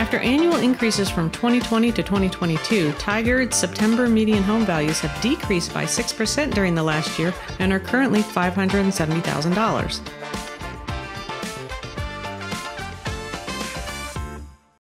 After annual increases from 2020 to 2022, TIGARD'S September median home values have decreased by 6% during the last year and are currently $570,000.